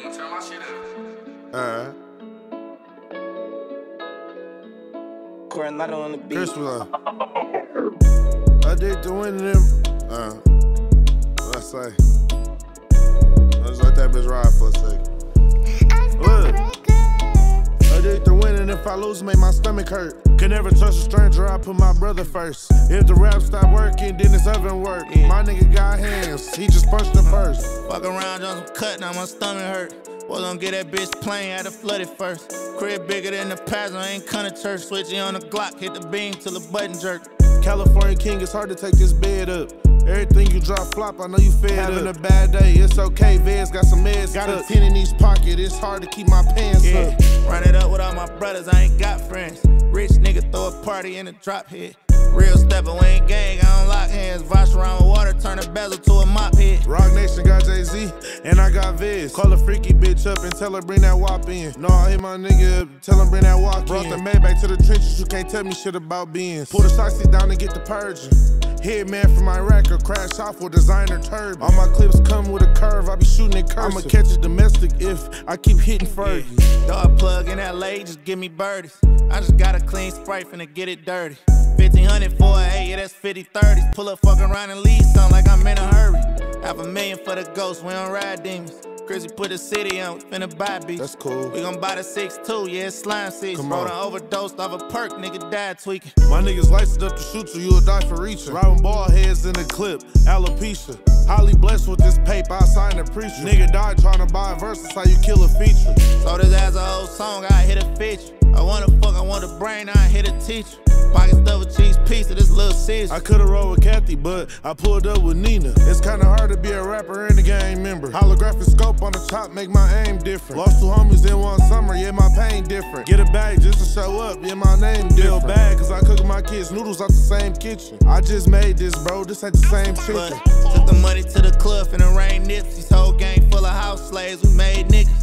Turn my shit up. Alright. Coronado on the beat. Krispylife. I did the winning them. What I say? I just let that bitch ride for a second. Look. I did the winning. If I lose, make my stomach hurt. Can never trust a stranger, I put my brother first. If the rap stop working, then it's oven work. My nigga got hands, he just punched the purse. Fuck around on some cut, now my stomach hurt. Was gonna get that bitch plane, had to flood it first. Crib bigger than the Pazzo, ain't come to church. Switching on the Glock, hit the beam till the button jerk. California king, it's hard to take this bed up. Everything you drop flop, I know you fed Having up. A bad day, it's okay, Vez got some meds. Got a 10 in each pocket, it's hard to keep my pants up. Run it up with all my brothers, I ain't got friends. Rich nigga throw a party in a drop head. Real stepper, we ain't gang, I don't lock hands. Wash around with water, turn a bezel to a mop head. Rock Nation got Jay-Z, and I got Viz. Call a freaky bitch up and tell her bring that wop in. No, I hit my nigga up, tell him bring that walk in. Brought the Maybach to the trenches, you can't tell me shit about beans. Pull the shotty down and get the purging. Hitman from Iraq or crash off with designer turban. All my clips come with a curve, I be shooting it cursive. I'ma catch a domestic if I keep hitting Fergie. Dog plug in LA, just give me birdies. I just got a clean Sprite finna get it dirty. 1500 for an 8, yeah, that's 50-30s. Pull up, fuck around and leave something like I'm in a hurry. $500,000 for the ghost, we don't ride demons. Chrissy put the city on, we finna buy beats. That's cool. We gon' buy the 6'2", yeah, it's slime seats. Bro, done overdosed off a perk, nigga died tweaking. My niggas licensed up to shoot you'll die for reaching. Robbing ball heads in the clip, alopecia. Highly blessed with this paper, I signed a preacher. Nigga died trying to buy a verse, that's how you kill a feature. So this as a whole song, I hit a feature. I wanna fuck, I want a brain, I hit a teacher. Pocket stuff with cheese pizza, this little Caesar. I could've rolled with Kathy, but I pulled up with Nina. It's kinda hard to be a rapper and a gang member. Holographic scope on the top make my aim different. Lost 2 homies in one summer, yeah, my pain different. Get a bag just to show up, yeah, my name different. Feel bad, cause I cook my kids noodles out the same kitchen. I just made this, bro, this ain't the same chicken. Took the money to the club and the rain nips. This whole gang full of house slaves, we made niggas.